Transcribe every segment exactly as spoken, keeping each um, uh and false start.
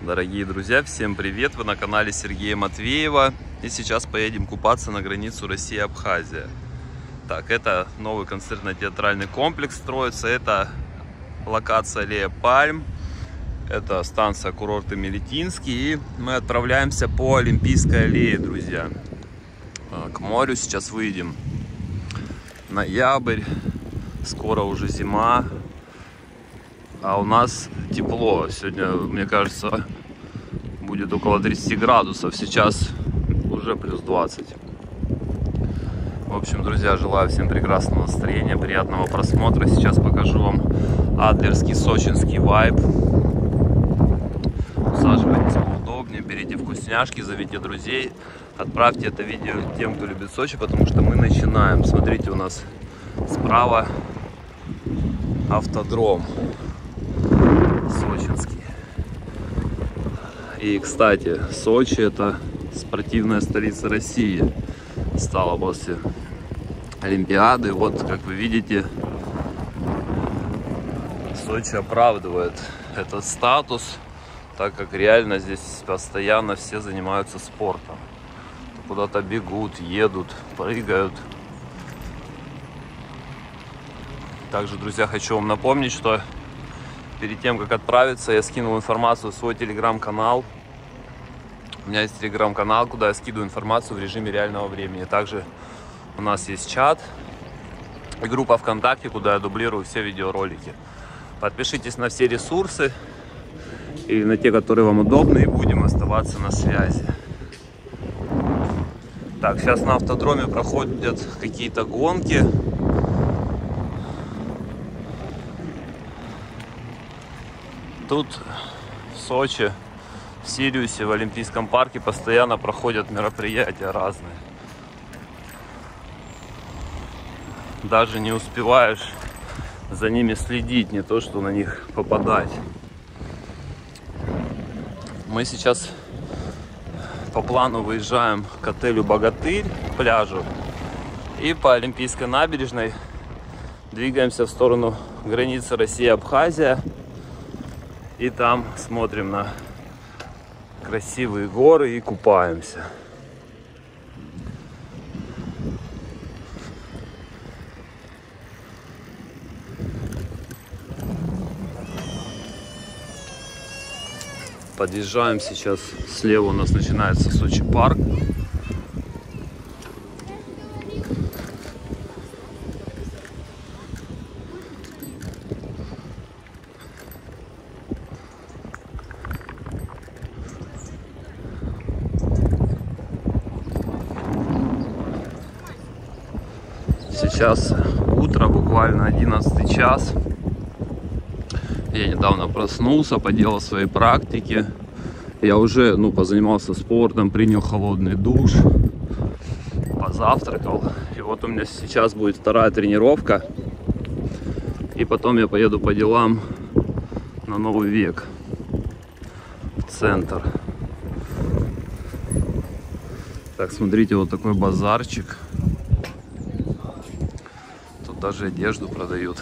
Дорогие друзья, всем привет! Вы на канале Сергея Матвеева. И сейчас поедем купаться на границу Россия-Абхазия. Так, это новый концертно-театральный комплекс строится. Это локация Аллея Пальм. Это станция курорта Мелетинский. И мы отправляемся по Олимпийской аллее, друзья. К морю сейчас выйдем. Ноябрь. Скоро уже зима. А у нас тепло. Сегодня, мне кажется, будет около тридцати градусов. Сейчас уже плюс двадцать. В общем, друзья, желаю всем прекрасного настроения, приятного просмотра. Сейчас покажу вам адлерский сочинский вайб. Усаживайтесь поудобнее, берите вкусняшки, зовите друзей. Отправьте это видео тем, кто любит Сочи, потому что мы начинаем. Смотрите, у нас справа автодром сочинский. И, кстати, Сочи — это спортивная столица России стала после Олимпиады. Вот, как вы видите, Сочи оправдывает этот статус, так как реально здесь постоянно все занимаются спортом. Куда-то бегут, едут, прыгают. Также, друзья, хочу вам напомнить, что перед тем, как отправиться, я скинул информацию в свой телеграм-канал. У меня есть телеграм-канал, куда я скидываю информацию в режиме реального времени. Также у нас есть чат и группа ВКонтакте, куда я дублирую все видеоролики. Подпишитесь на все ресурсы или на те, которые вам удобны, и будем оставаться на связи. Так, сейчас на автодроме проходят какие-то гонки. Тут в Сочи, в Сириусе, в Олимпийском парке постоянно проходят мероприятия разные. Даже не успеваешь за ними следить, не то что на них попадать. Мы сейчас по плану выезжаем к отелю «Богатырь», к пляжу, и по Олимпийской набережной двигаемся в сторону границы Россия-Абхазия. И там смотрим на красивые горы и купаемся. Подъезжаем сейчас. Слева у нас начинается Сочи парк. Сейчас утро, буквально одиннадцатый час. Я недавно проснулся, поделал свои практики. Я уже, ну, позанимался спортом, принял холодный душ, позавтракал. И вот у меня сейчас будет вторая тренировка. И потом я поеду по делам на Новый век, в центр. Так, смотрите, вот такой базарчик. Тут даже одежду продают.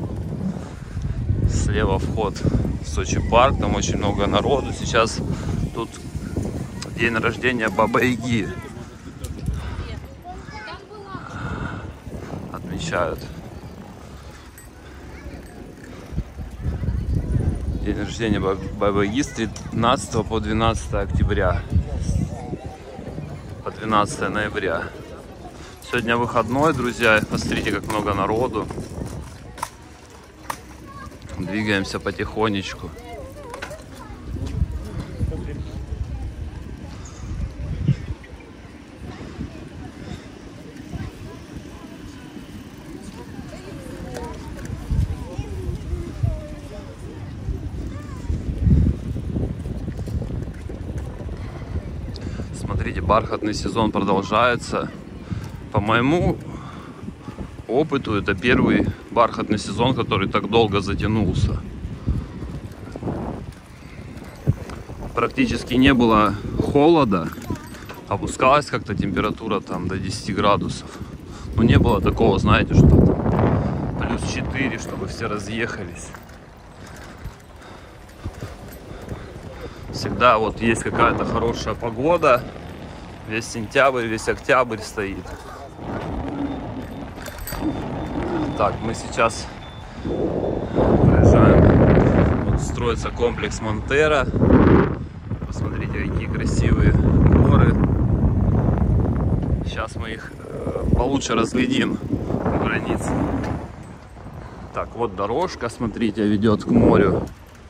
Слева вход в Сочи парк, там очень много народу. Сейчас тут день рождения Бабы-Яги отмечают. День рождения Бабы-Яги с тринадцатого по двенадцатое октября, по двенадцатое ноября. Сегодня выходной, друзья. Посмотрите, как много народу. Двигаемся потихонечку. Смотрите, бархатный сезон продолжается. По моему опыту, это первый бархатный сезон, который так долго затянулся. Практически не было холода, опускалась как-то температура там до десяти градусов. Но не было такого, знаете, что там плюс четыре, чтобы все разъехались. Всегда вот есть какая-то хорошая погода. Весь сентябрь, весь октябрь стоит. Так, мы сейчас проезжаем. Вот строится комплекс Монтера. Посмотрите, какие красивые горы. Сейчас мы их получше разглядим у границы. Так, вот дорожка, смотрите, ведет к морю.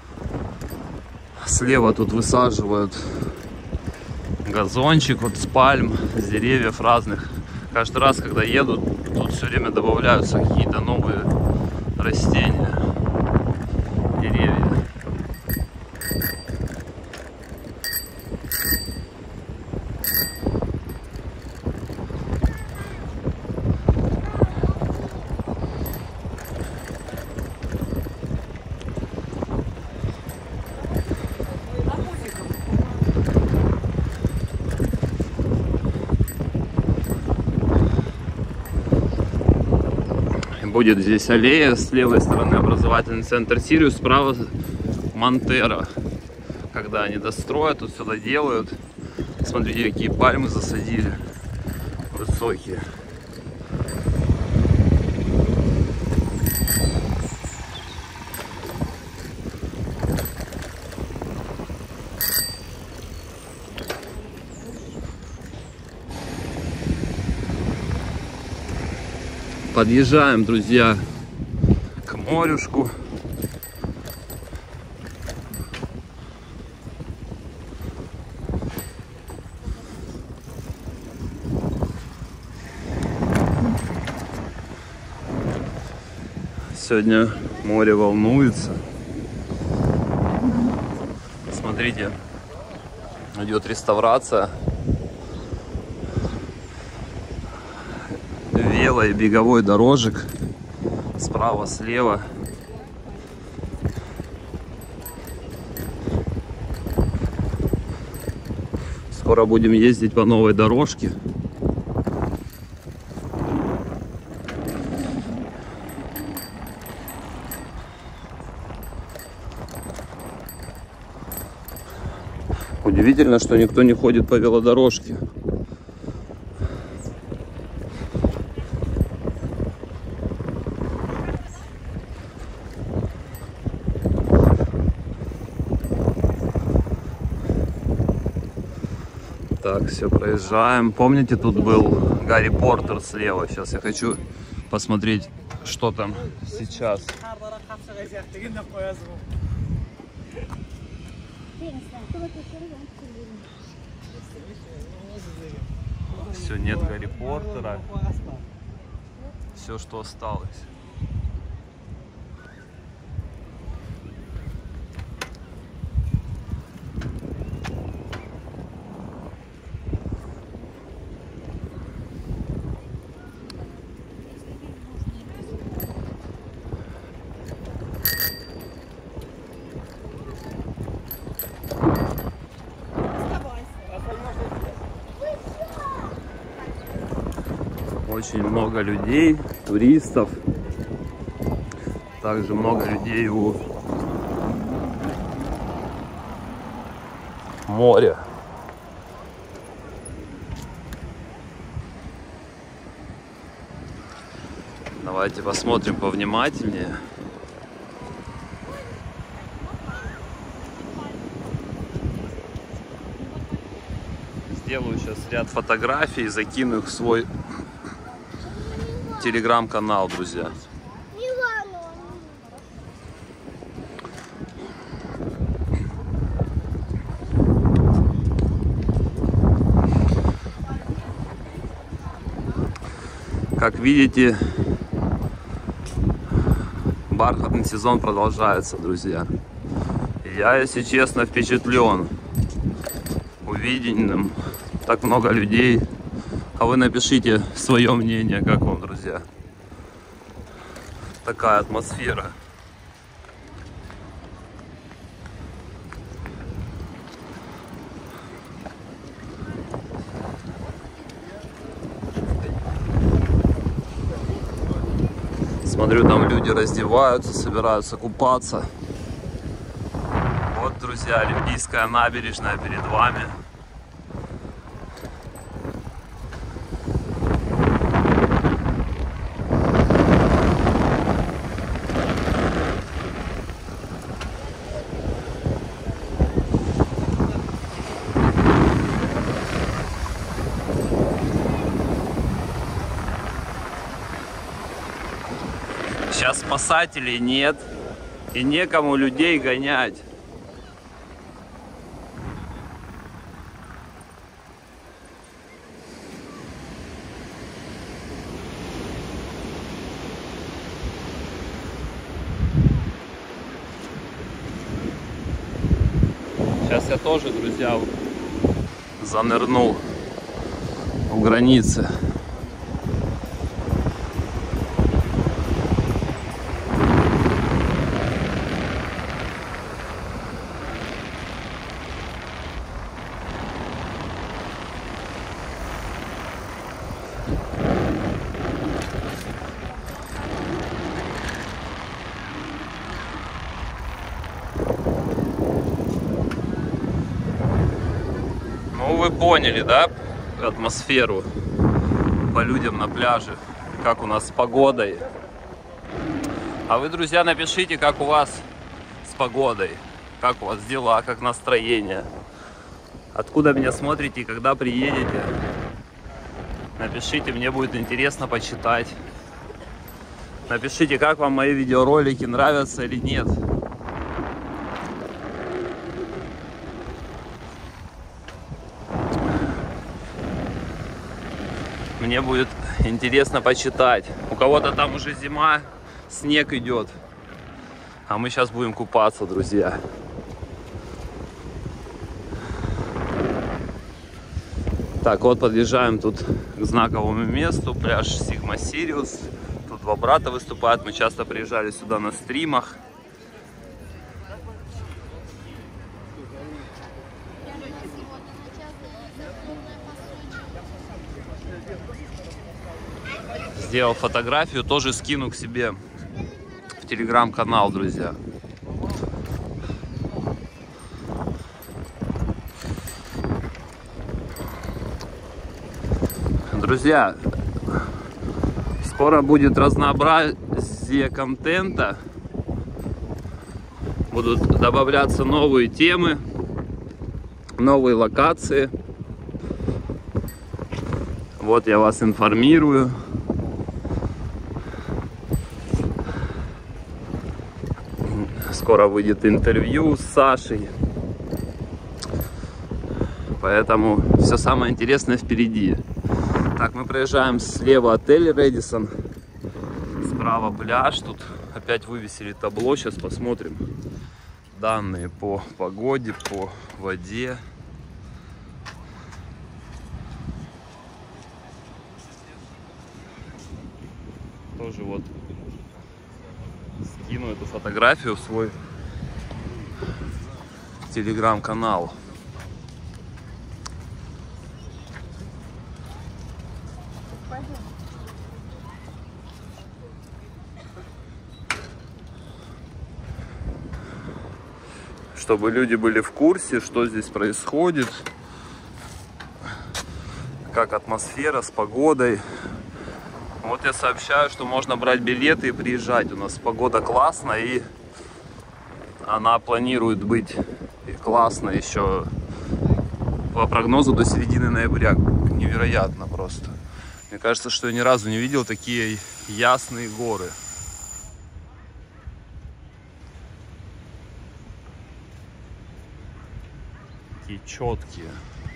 Слева тут высаживают газончик вот с пальм, с деревьев разных. Каждый раз, когда едут, тут все время добавляются какие-то новые растения, деревья. Будет здесь аллея, с левой стороны образовательный центр Сириус, справа Монтера. Когда они достроят, тут все доделают. Смотрите, какие пальмы засадили, высокие. Подъезжаем, друзья, к морюшку. Сегодня море волнуется. Смотрите, идет реставрация вело- и беговой дорожек справа, слева. Скоро будем ездить по новой дорожке. Удивительно, что никто не ходит по велодорожке. Так, все, проезжаем. Помните, тут был Гарри Поттер слева. Сейчас я хочу посмотреть, что там сейчас. Все, нет Гарри Поттера. Все, что осталось. Очень много людей, туристов. Также много людей у моря. Давайте посмотрим повнимательнее. Сделаю сейчас ряд фотографий и закину их в свой телеграм-канал, друзья. Как видите, бархатный сезон продолжается, друзья. Я, если честно, впечатлен увиденным. Так много людей. А вы напишите свое мнение, как вам, друзья. Такая атмосфера. Смотрю, там люди раздеваются, собираются купаться. Вот, друзья. друзья, Олимпийская набережная перед вами. Сейчас спасателей нет и некому людей гонять. Сейчас я тоже, друзья, занырнул у границы. Ну, вы поняли, да, атмосферу по людям на пляже, как у нас с погодой. А вы, друзья, напишите, как у вас с погодой, как у вас дела, как настроение, откуда меня смотрите и когда приедете. Напишите, мне будет интересно почитать. Напишите, как вам мои видеоролики, нравятся или нет. Мне будет интересно почитать. У кого-то там уже зима, снег идет. А мы сейчас будем купаться, друзья. Так, вот подъезжаем тут к знаковому месту. Пляж Sigma Sirius. Тут два брата выступают. Мы часто приезжали сюда на стримах. Сделал фотографию, тоже скину к себе в телеграм-канал, друзья. Друзья, скоро будет разнообразие контента. Будут добавляться новые темы, новые локации. Вот я вас информирую. Скоро выйдет интервью с Сашей. Поэтому все самое интересное впереди. Так, мы проезжаем слева отель Рэдисон. Справа пляж. Тут опять вывесили табло. Сейчас посмотрим данные по погоде, по воде. Тоже вот скину эту фотографию в свой телеграм-канал. Чтобы люди были в курсе, что здесь происходит, как атмосфера с погодой. Вот я сообщаю, что можно брать билеты и приезжать. У нас погода классная, и она планирует быть классной еще по прогнозу до середины ноября. Невероятно просто. Мне кажется, что я ни разу не видел такие ясные горы. Такие четкие.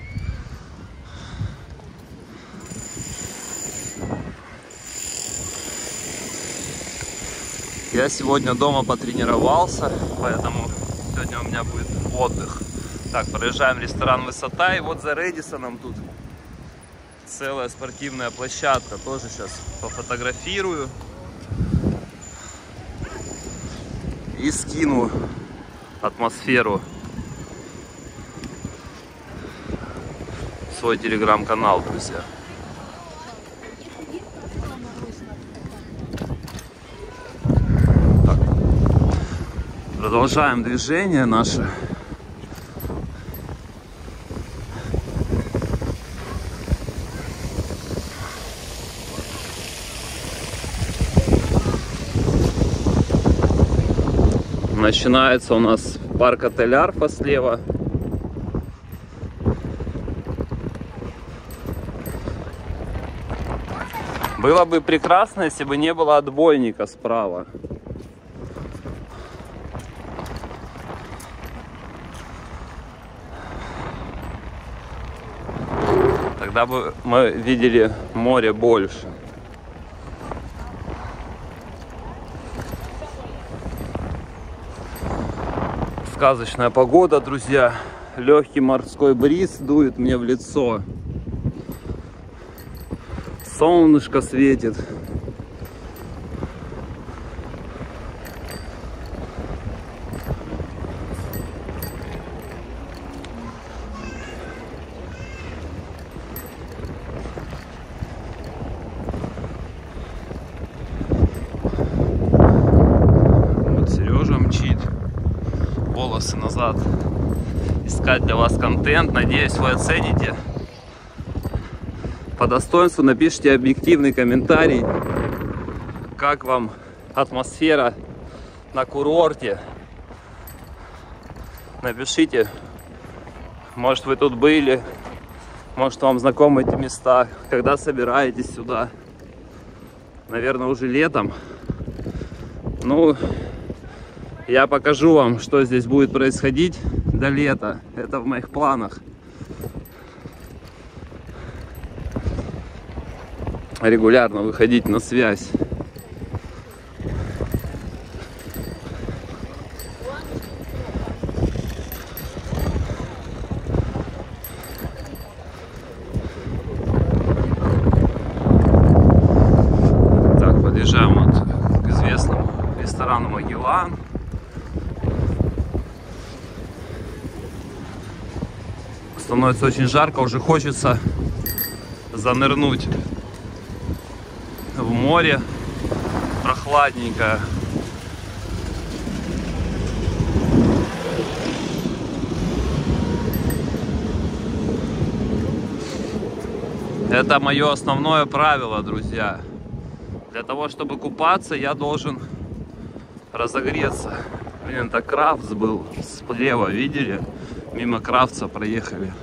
Я сегодня дома потренировался, поэтому сегодня у меня будет отдых. Так, проезжаем ресторан «Высота», и вот за Рэдисоном тут целая спортивная площадка. Тоже сейчас пофотографирую и скину атмосферу в свой телеграм-канал, друзья. Продолжаем движение наше начинается у нас парк отель Арфа слева. Было бы прекрасно, если бы не было отбойника справа. Тогда бы мы видели море больше. Сказочная погода, друзья. Легкий морской бриз дует мне в лицо. Солнышко светит. Вот Сережа мчит. Волосы назад. Искать для вас контент. Надеюсь, вы оцените. По достоинству напишите объективный комментарий, как вам атмосфера на курорте. Напишите, может, вы тут были, может, вам знакомы эти места, когда собираетесь сюда. Наверное, уже летом. Ну, я покажу вам, что здесь будет происходить до лета. Это в моих планах. Регулярно выходить на связь. Так, подъезжаем вот к известному ресторану Магеллан. Становится очень жарко, уже хочется занырнуть в море, прохладненько. Это мое основное правило, друзья. Для того, чтобы купаться, я должен разогреться. Блин, это Крафтс был слева, видели? Мимо Крафтса проехали.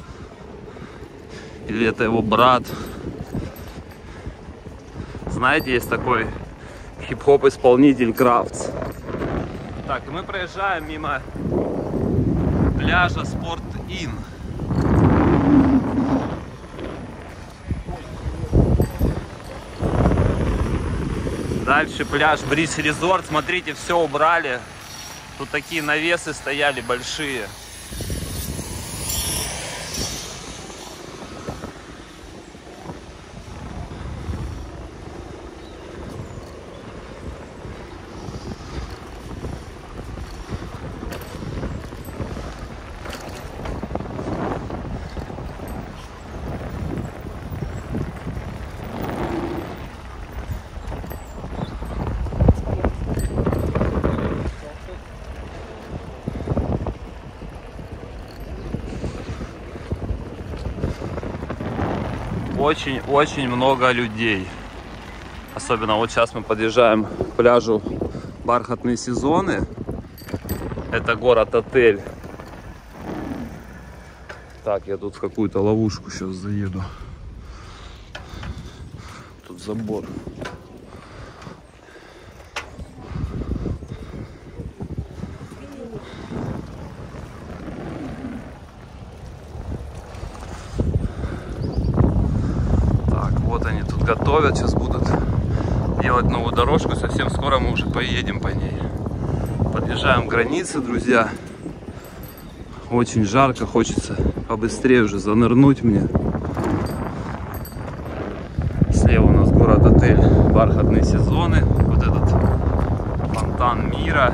Или это его брат? Знаете, есть такой хип-хоп исполнитель Крафтс. Так, и мы проезжаем мимо пляжа Спорт Ин. Дальше пляж Бриз Резорт. Смотрите, все убрали. Тут такие навесы стояли большие. Очень-очень много людей. Особенно вот сейчас мы подъезжаем к пляжу Бархатные сезоны. Это город-отель. Так, я тут в какую-то ловушку сейчас заеду. Тут забор. Готовят, сейчас будут делать новую дорожку, совсем скоро мы уже поедем по ней. Подъезжаем к границе, друзья. Очень жарко, хочется побыстрее уже занырнуть мне. Слева у нас город-отель Бархатные сезоны. Вот этот фонтан мира.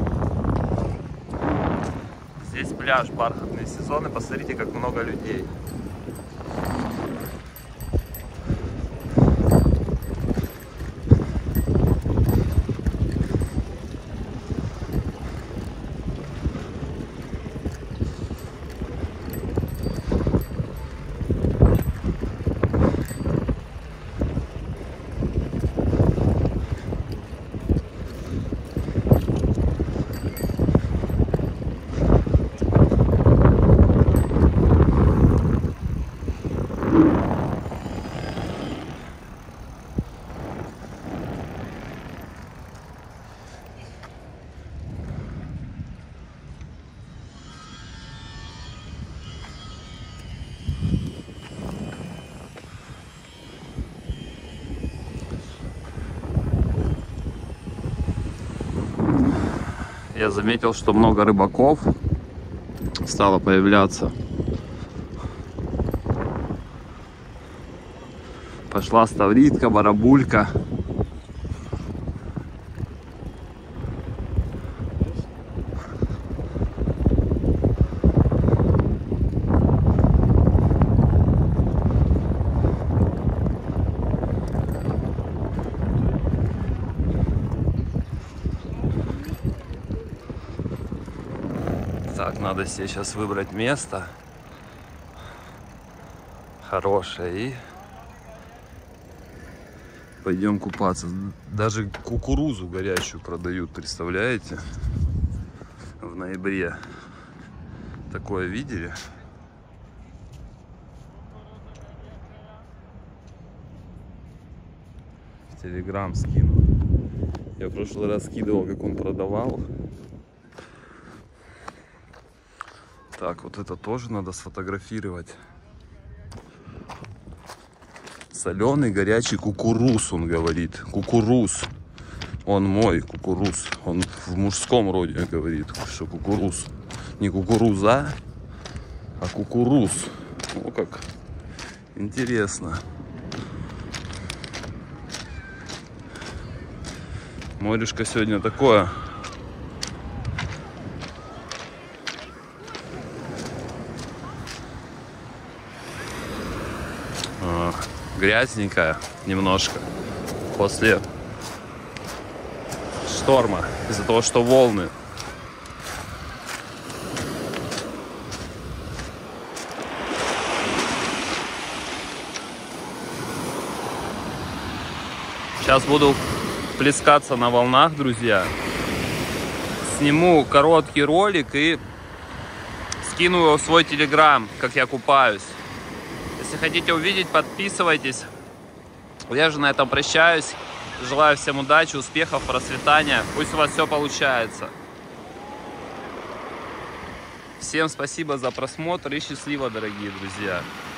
Здесь пляж Бархатные сезоны. Посмотрите, как много людей. Я заметил, что много рыбаков стало появляться. Пошла ставритка, барабулька. Так, надо себе сейчас выбрать место хорошее и пойдем купаться. Даже кукурузу горячую продают, представляете? В ноябре. Такое видели? В Телеграм скину. Я в прошлый раз скидывал, как он продавал. Так, вот это тоже надо сфотографировать. Соленый горячий кукуруз, он говорит. Кукуруз. Он мой кукуруз. Он в мужском роде говорит, что кукуруз. Не кукуруза, а кукуруз. О, как интересно. Морюшка сегодня такое. Грязненькая немножко после шторма, из-за того, что волны. Сейчас буду плескаться на волнах, друзья. Сниму короткий ролик и скину его в свой телеграм, как я купаюсь. Если хотите увидеть, подписывайтесь. Я же на этом прощаюсь. Желаю всем удачи, успехов, процветания. Пусть у вас все получается. Всем спасибо за просмотр и счастливо, дорогие друзья.